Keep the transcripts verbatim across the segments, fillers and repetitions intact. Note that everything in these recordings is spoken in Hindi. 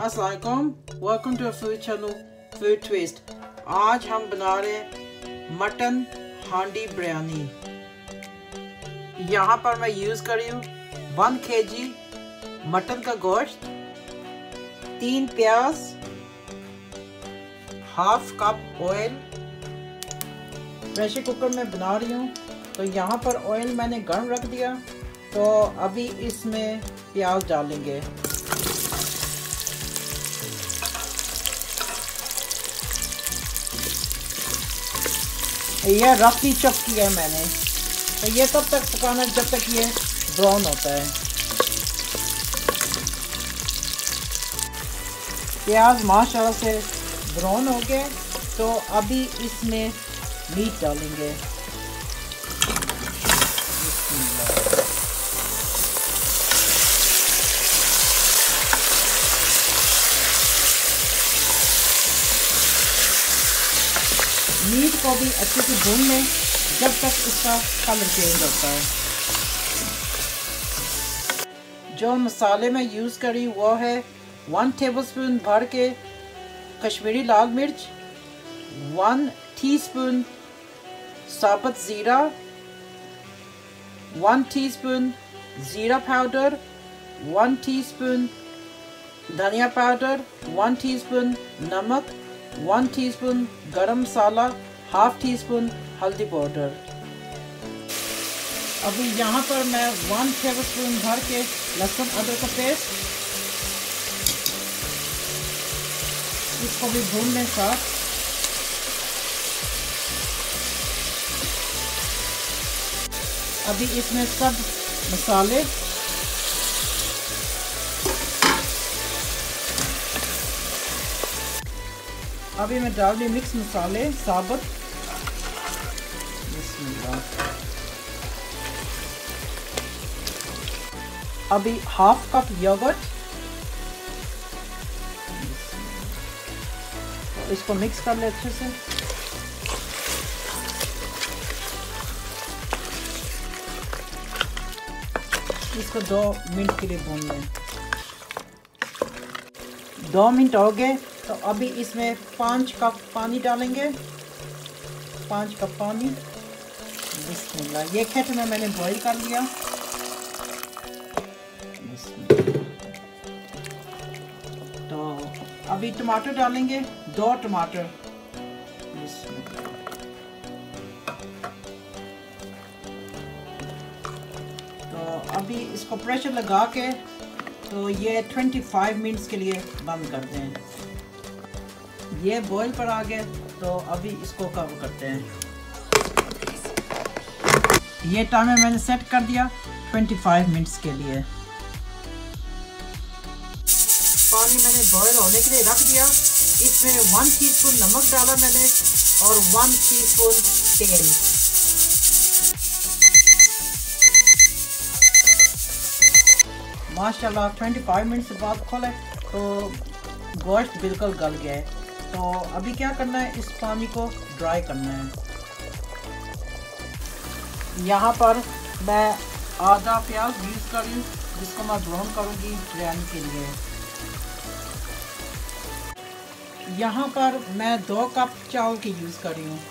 अस्सलाम वालेकुम, welcome to food channel food twist. आज हम बना रहे हैं मटन हांडी बिरयानी। यहाँ पर मैं यूज़ कर रही हूँ वन के जी मटन का गोश्त, तीन प्याज, half cup oil. Pressure cooker में बना रही हूँ तो यहाँ पर ऑयल मैंने गर्म रख दिया। तो अभी इसमें प्याज डालेंगे। यह रफली चॉप किया है मैंने। तो ये तब तक पकाना जब तक ये ब्राउन होता है। प्याज माशाल्लाह से ब्राउन हो गए तो अभी इसमें मीट डालेंगे। मीट को भी अच्छे से भून लें जब तक इसका कलर चेंज होता है। जो मसाले मैं यूज़ करी वो है वन टेबलस्पून भर के कश्मीरी लाल मिर्च, वन टीस्पून साबुत ज़ीरा, वन टीस्पून ज़ीरा पाउडर, वन टीस्पून धनिया पाउडर, वन टीस्पून नमक, वन टीस्पून गरम मसाला, हाफ टी स्पून हल्दी पाउडर। अभी यहाँ पर मैं वन टेबलस्पून भर के लहसुन अदरक का पेस्ट, इसको भी भून लें साथ। अभी इसमें सब मसाले अभी मैं डाल दी मिक्स मसाले साबुत। अभी हाफ कप योगर्ट, इसको मिक्स कर ले अच्छे से। इसको दो मिनट के लिए भून लें। दो मिनट हो गए तो अभी इसमें पाँच कप पानी डालेंगे। पाँच कप पानी। बिस्मिल्लाह। ये खेत में मैंने बॉईल कर लिया। तो अभी टमाटर डालेंगे, दो टमाटर। तो अभी इसको प्रेशर लगा के तो ये पच्चीस मिनट्स के लिए बंद कर दें। ये बॉईल पर आ गए तो अभी इसको कवर करते हैं। ये टाइमर मैंने सेट कर दिया पच्चीस मिनट्स के लिए। पानी मैंने बॉईल होने के लिए रख दिया। इसमें वन टीस्पून नमक डाला मैंने और वन टीस्पून तेल। माशाल्लाह पच्चीस मिनट से बाद खोले तो गोश्त बिल्कुल गल गया है। तो अभी क्या करना है, इस पानी को ड्राई करना है। यहाँ पर मैं आधा प्याज यूज़ कर रही हूँ जिसको मैं ब्राउन करूँगी बिरयानी के लिए। यहाँ पर मैं दो कप चावल की यूज़ कर रही हूँ।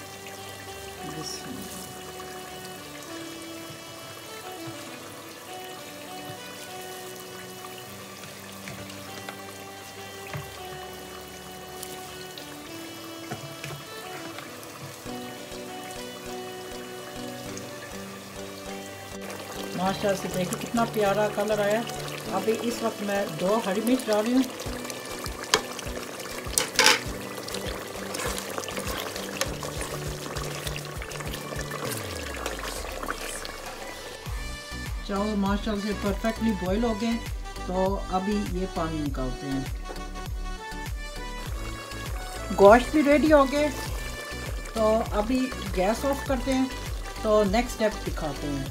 माशाल्लाह से देखिए कितना प्यारा कलर आया। अभी इस वक्त मैं दो हरी मिर्च डाल रही हूँ। चावल माशाल्लाह से परफेक्टली बॉईल हो गए तो अभी ये पानी निकालते हैं। गोश्त भी रेडी हो गए तो अभी गैस ऑफ करते हैं। तो नेक्स्ट स्टेप दिखाते हैं।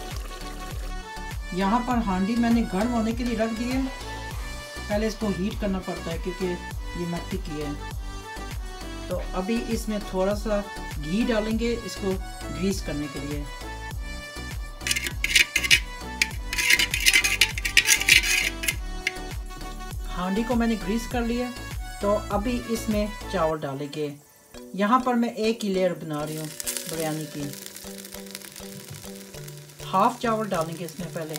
यहाँ पर हांडी मैंने गर्म होने के लिए रख दी है। पहले इसको हीट करना पड़ता है क्योंकि ये मिट्टी की है। तो अभी इसमें थोड़ा सा घी डालेंगे इसको ग्रीस करने के लिए। हांडी को मैंने ग्रीस कर लिया। तो अभी इसमें चावल डालेंगे। यहाँ पर मैं एक ही लेयर बना रही हूँ बिरयानी की। हाफ चावल डालेंगे इसमें पहले।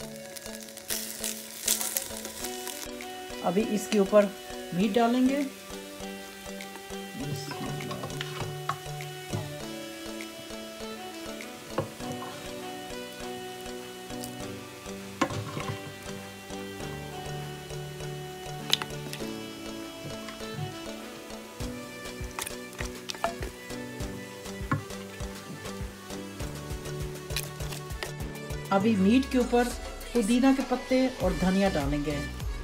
अभी इसके ऊपर मीट डालेंगे। अभी मीट के ऊपर पुदीना के पत्ते और धनिया डालेंगे।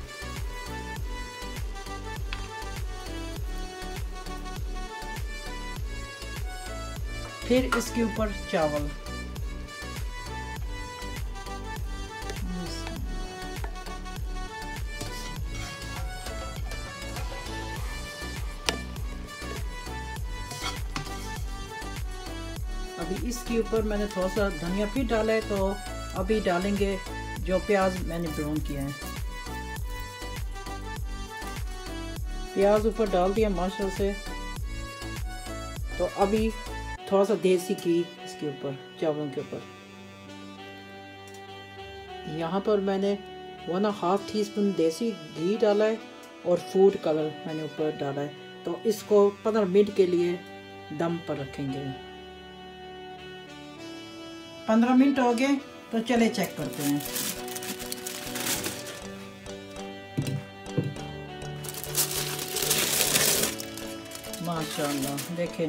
फिर इसके ऊपर चावल। अभी इसके ऊपर मैंने थोड़ा सा धनिया फिर डाला है। तो अभी डालेंगे जो प्याज मैंने ब्राउन किया है। प्याज ऊपर डाल दिया माशाल्लाह से। तो अभी थोड़ा सा देसी घी इसके ऊपर, चावलों के ऊपर। यहाँ पर मैंने वन हाफ टी स्पून देसी घी डाला है और फूड कलर मैंने ऊपर डाला है। तो इसको पंद्रह मिनट के लिए दम पर रखेंगे। पंद्रह मिनट हो गए, तो चले चेक करते हैं। माशाल्लाह देखें,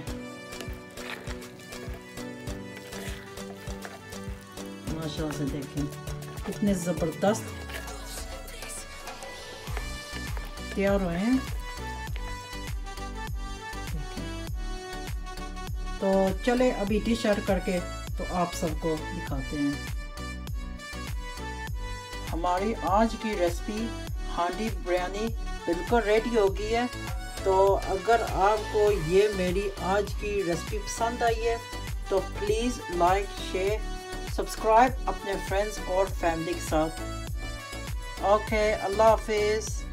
माशाल्लाह से देखें कितने ज़बरदस्त तैयार हुए हैं। तो चले अभी डिश आउट करके तो आप सबको दिखाते हैं। हमारी आज की रेसिपी हांडी बिरयानी बिल्कुल रेडी हो गई है। तो अगर आपको ये मेरी आज की रेसिपी पसंद आई है तो प्लीज़ लाइक, शेयर, सब्सक्राइब अपने फ्रेंड्स और फैमिली के साथ। ओके, अल्लाह हाफिज़।